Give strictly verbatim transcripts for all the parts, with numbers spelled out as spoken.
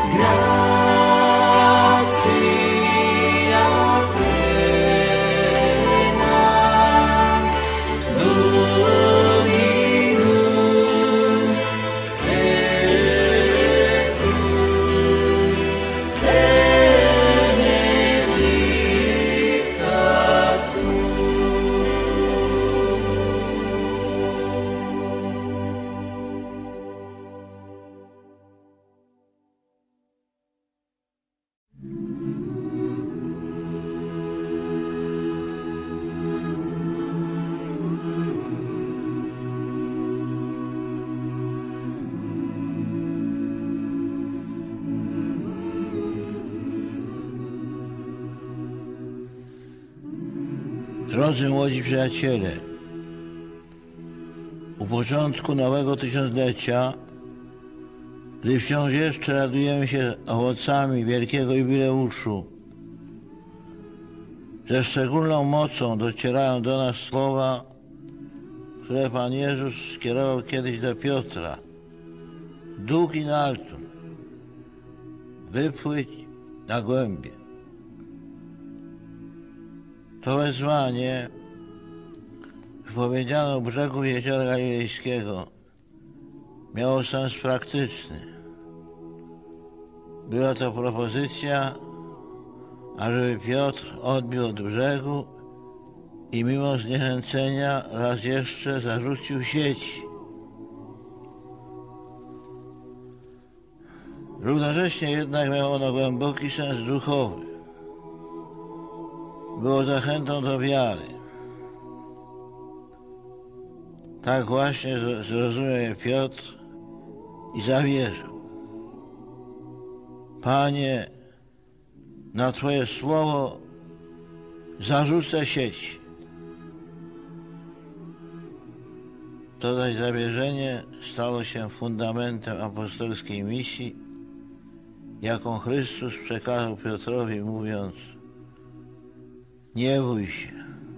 Drodzy młodzi przyjaciele, u początku nowego tysiąclecia, gdy wciąż jeszcze radujemy się owocami wielkiego jubileuszu, ze szczególną mocą docierają do nas słowa, które Pan Jezus skierował kiedyś do Piotra. Duch in altum, wypłyć na głębie. To wezwanie wypowiedziane u brzegu Jeziora Galilejskiego miało sens praktyczny. Była to propozycja, ażeby Piotr odbił od brzegu i mimo zniechęcenia raz jeszcze zarzucił sieci. Równocześnie jednak miało ono głęboki sens duchowy. Było zachętą do wiary. Tak właśnie zrozumiał je Piotr i zawierzył. Panie, na Twoje słowo zarzucę sieci. To zaś zawierzenie stało się fundamentem apostolskiej misji, jaką Chrystus przekazał Piotrowi, mówiąc: nie bój się,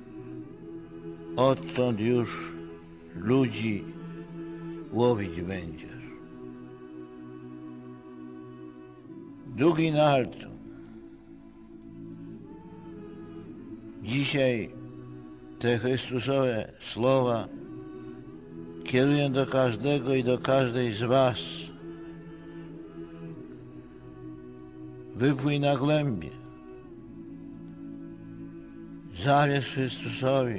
odtąd już ludzi łowić będziesz. Duch in altum. Dzisiaj te Chrystusowe słowa kieruję do każdego i do każdej z was. Wypłyń na głębie. Zawierz Chrystusowi.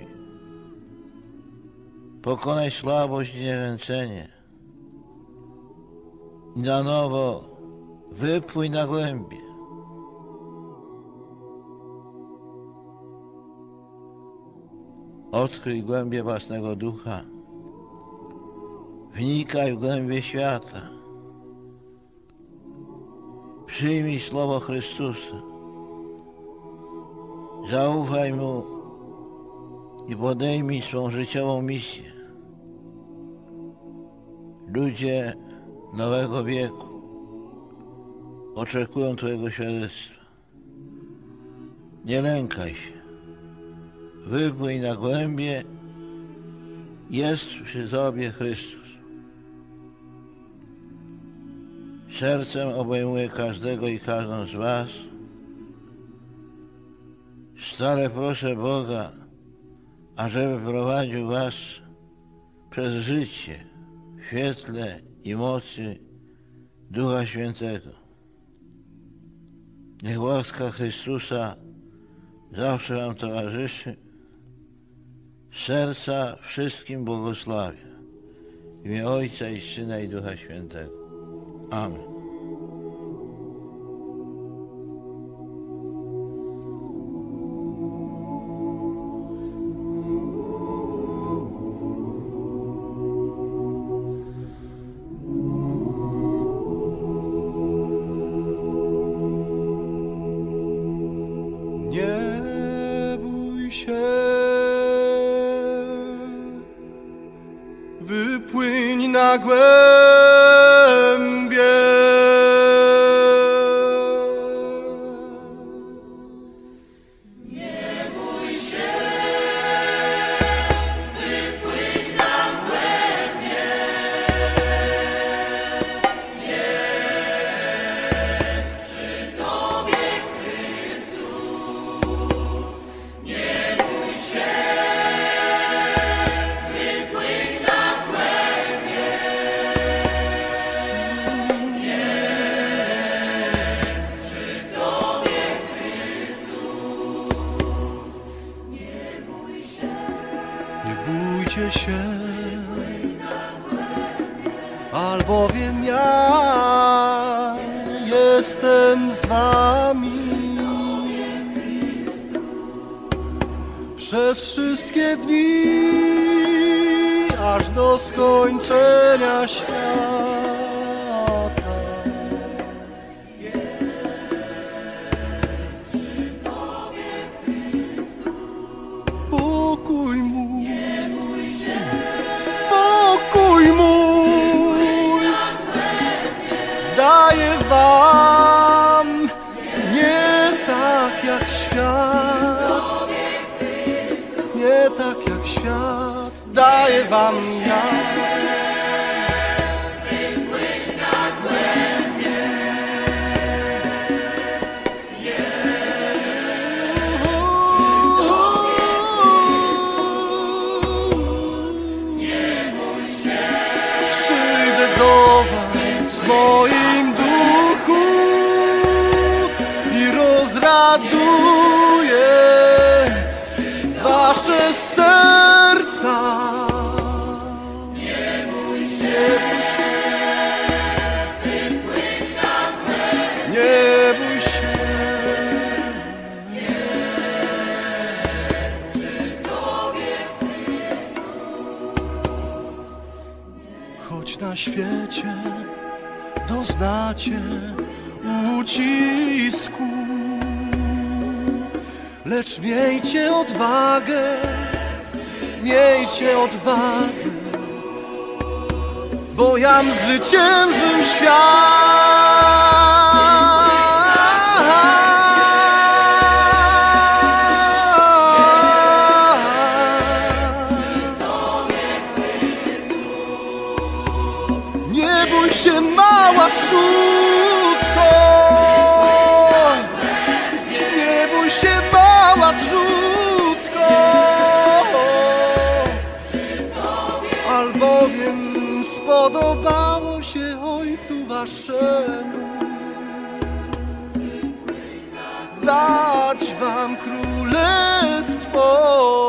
Pokonaj słabość i niechęcenie. Na nowo wypłyń na głębie. Odkryj głębie własnego ducha. Wnikaj w głębie świata. Przyjmij słowo Chrystusa. Zaufaj Mu i podejmij swą życiową misję. Ludzie nowego wieku oczekują Twojego świadectwa. Nie lękaj się. Wypłyń na głębie. Jest przy Tobie Chrystus. Sercem obejmuję każdego i każdą z was. Stale proszę Boga, ażeby prowadził was przez życie w świetle i mocy Ducha Świętego. Niech łaska Chrystusa zawsze wam towarzyszy. Serca wszystkim błogosławię. W imię Ojca i Syna i Ducha Świętego. Amen. Nie bój się, wypłyń na głębie. Nie bój się, wypłyń na głębie. bójcie się, albowiem ja jestem z wami przez wszystkie dni, aż do skończenia świata. Pokój mój, pokój mój daję wam, nie tak jak świat, nie tak jak świat, daję wam ja. Przyjdę do was w moim duchu i rozraduję wasze serca. Nie bój się, nie bój się. Choć na świecie doznacie ucisku, lecz miejcie odwagę, miejcie odwagę, bo jam zwyciężył świat. Nie bój się, mała trzódko, nie bój się, mała trzódko, albowiem spodobało się Ojcu waszemu dać wam królestwo.